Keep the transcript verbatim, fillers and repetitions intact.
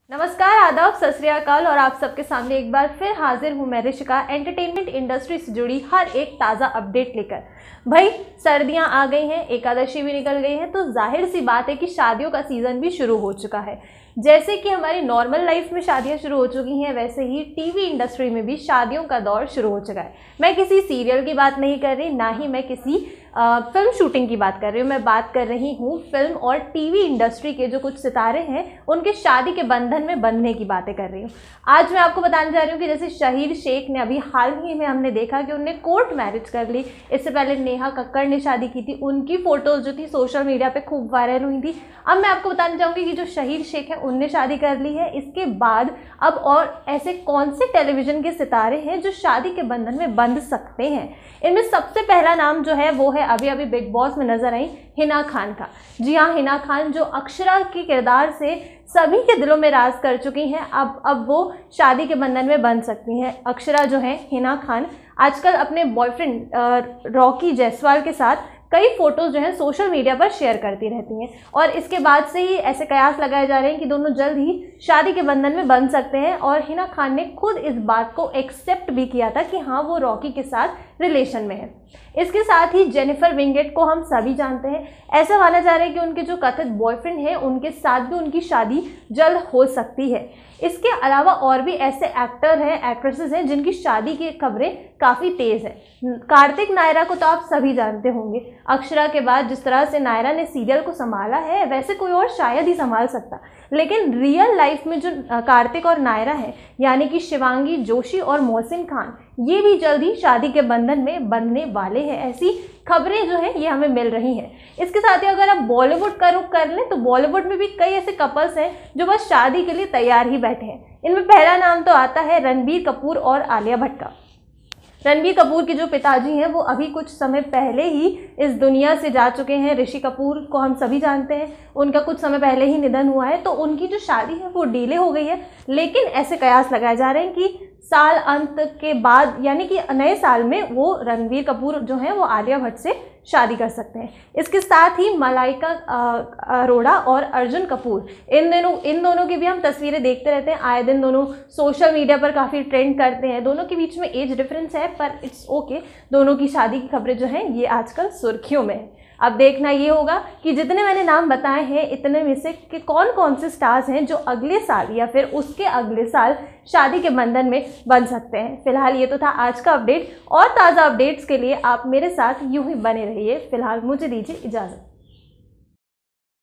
नमस्कार, आदाब, सत श्री अकाल और आप सबके सामने एक बार फिर हाजिर हूँ मैं ऋषिका एंटरटेनमेंट इंडस्ट्री से जुड़ी हर एक ताज़ा अपडेट लेकर। भाई सर्दियाँ आ गई हैं, एकादशी भी निकल गई है, तो जाहिर सी बात है कि शादियों का सीज़न भी शुरू हो चुका है। जैसे कि हमारी नॉर्मल लाइफ में शादियां शुरू हो चुकी हैं, वैसे ही टीवी इंडस्ट्री में भी शादियों का दौर शुरू हो चुका है। मैं किसी सीरियल की बात नहीं कर रही, ना ही मैं किसी आ, फिल्म शूटिंग की बात कर रही हूँ। मैं बात कर रही हूँ फिल्म और टीवी इंडस्ट्री के जो कुछ सितारे हैं उनके शादी के बंधन में बंधने की बातें कर रही हूँ। आज मैं आपको बताने जा रही हूँ कि जैसे शहीद शेख ने अभी हाल ही में हमने देखा कि उनने कोर्ट मैरिज कर ली। इससे पहले नेहा कक्कड़ ने शादी की थी, उनकी फ़ोटोज़ जो थी सोशल मीडिया पर खूब वायरल हुई थी। अब मैं आपको बताना चाहूँगी कि जो शहीद शेख है उनने शादी कर ली है। इसके बाद अब और ऐसे कौन से टेलीविज़न के सितारे हैं जो शादी के बंधन में बंध सकते हैं। इनमें सबसे पहला नाम जो है वो है अभी अभी बिग बॉस में नजर आई हिना खान का। जी हाँ, हिना खान जो अक्षरा के किरदार से सभी के दिलों में राज कर चुकी हैं, अब अब वो शादी के बंधन में बंध सकती हैं। अक्षरा जो है, हिना खान आजकल अपने बॉयफ्रेंड रॉकी जायसवाल के साथ कई फोटोज़ जो हैं सोशल मीडिया पर शेयर करती रहती हैं और इसके बाद से ही ऐसे कयास लगाए जा रहे हैं कि दोनों जल्द ही शादी के बंधन में बंध सकते हैं। और हिना खान ने खुद इस बात को एक्सेप्ट भी किया था कि हाँ, वो रॉकी के साथ रिलेशन में है। इसके साथ ही जेनिफर विंगेट को हम सभी जानते हैं। ऐसा माना जा रहा है कि उनके जो कथित बॉयफ्रेंड हैं उनके साथ भी उनकी शादी जल्द हो सकती है। इसके अलावा और भी ऐसे एक्टर हैं, एक्ट्रेसेस हैं जिनकी शादी की खबरें काफ़ी तेज़ हैं। कार्तिक नायरा को तो आप सभी जानते होंगे। अक्षरा के बाद जिस तरह से नायरा ने सीरियल को संभाला है, वैसे कोई और शायद ही संभाल सकता। लेकिन रियल लाइफ में जो कार्तिक और नायरा हैं, यानी कि शिवांगी जोशी और मोहसिन खान, ये भी जल्द ही शादी के बंधन में बंधने वाले हैं। ऐसी खबरें जो हैं ये हमें मिल रही हैं। इसके साथ ही अगर आप बॉलीवुड का रुख कर लें तो बॉलीवुड में भी कई ऐसे कपल्स हैं जो बस शादी के लिए तैयार ही बैठे हैं। इनमें पहला नाम तो आता है रणबीर कपूर और आलिया भट्ट का। रणबीर कपूर के जो पिताजी हैं वो अभी कुछ समय पहले ही इस दुनिया से जा चुके हैं। ऋषि कपूर को हम सभी जानते हैं, उनका कुछ समय पहले ही निधन हुआ है, तो उनकी जो शादी है वो डिले हो गई है। लेकिन ऐसे कयास लगाए जा रहे हैं कि साल अंत के बाद, यानी कि नए साल में, वो रणबीर कपूर जो हैं वो आलिया भट्ट से शादी कर सकते हैं। इसके साथ ही मलाइका अरोड़ा और अर्जुन कपूर, इन दोनों इन दोनों की भी हम तस्वीरें देखते रहते हैं। आए दिन दोनों सोशल मीडिया पर काफ़ी ट्रेंड करते हैं। दोनों के बीच में एज डिफरेंस है, पर इट्स ओके। दोनों की शादी की खबरें जो हैं ये आजकल सुर्खियों में है। अब देखना ये होगा कि जितने मैंने नाम बताए हैं, इतने में से कि कौन कौन से स्टार्स हैं जो अगले साल या फिर उसके अगले साल शादी के बंधन में बन सकते हैं। फिलहाल ये तो था आज का अपडेट, और ताज़ा अपडेट्स के लिए आप मेरे साथ यूं ही बने रहिए। फिलहाल मुझे दीजिए इजाज़त।